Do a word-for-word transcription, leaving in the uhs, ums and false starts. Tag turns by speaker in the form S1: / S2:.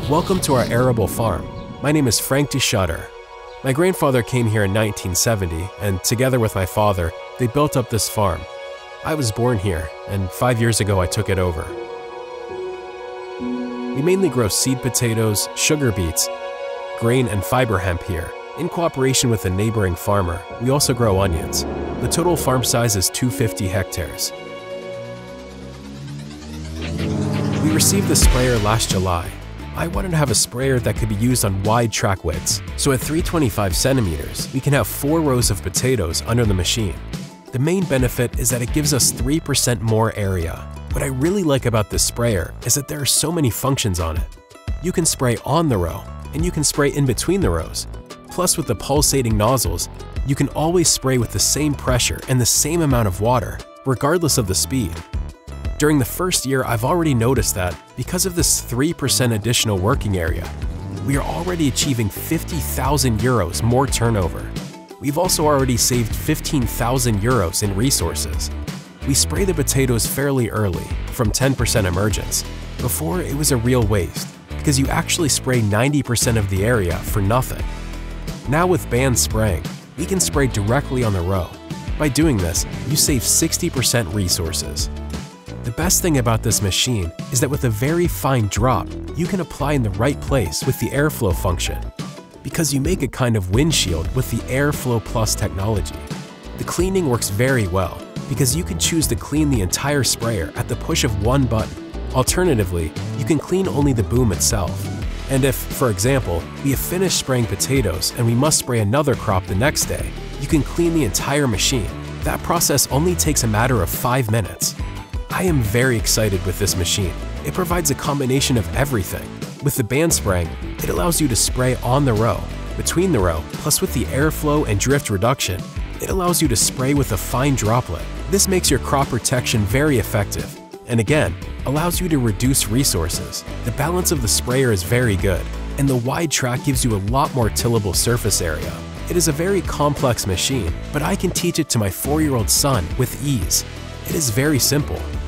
S1: Welcome to our arable farm. My name is Frank de Schutter. My grandfather came here in nineteen seventy, and together with my father, they built up this farm. I was born here, and five years ago I took it over. We mainly grow seed potatoes, sugar beets, grain, and fiber hemp here. In cooperation with a neighboring farmer, we also grow onions. The total farm size is two hundred fifty hectares. We received the sprayer last July. I wanted to have a sprayer that could be used on wide track widths, so at three hundred twenty-five centimeters, we can have four rows of potatoes under the machine. The main benefit is that it gives us three percent more area. What I really like about this sprayer is that there are so many functions on it. You can spray on the row, and you can spray in between the rows. Plus, with the pulsating nozzles, you can always spray with the same pressure and the same amount of water, regardless of the speed. During the first year, I've already noticed that because of this three percent additional working area, we are already achieving fifty thousand euros more turnover. We've also already saved fifteen thousand euros in resources. We spray the potatoes fairly early, from ten percent emergence. Before, it was a real waste, because you actually spray ninety percent of the area for nothing. Now with band spraying, we can spray directly on the row. By doing this, you save sixty percent resources. The best thing about this machine is that with a very fine drop, you can apply in the right place with the airflow function, because you make a kind of windshield with the Airflow Plus technology. The cleaning works very well, because you can choose to clean the entire sprayer at the push of one button. Alternatively, you can clean only the boom itself. And if, for example, we have finished spraying potatoes and we must spray another crop the next day, you can clean the entire machine. That process only takes a matter of five minutes. I am very excited with this machine. It provides a combination of everything. With the band spraying, it allows you to spray on the row, between the row, plus with the airflow and drift reduction, it allows you to spray with a fine droplet. This makes your crop protection very effective, and again, allows you to reduce resources. The balance of the sprayer is very good, and the wide track gives you a lot more tillable surface area. It is a very complex machine, but I can teach it to my four-year-old son with ease. It is very simple.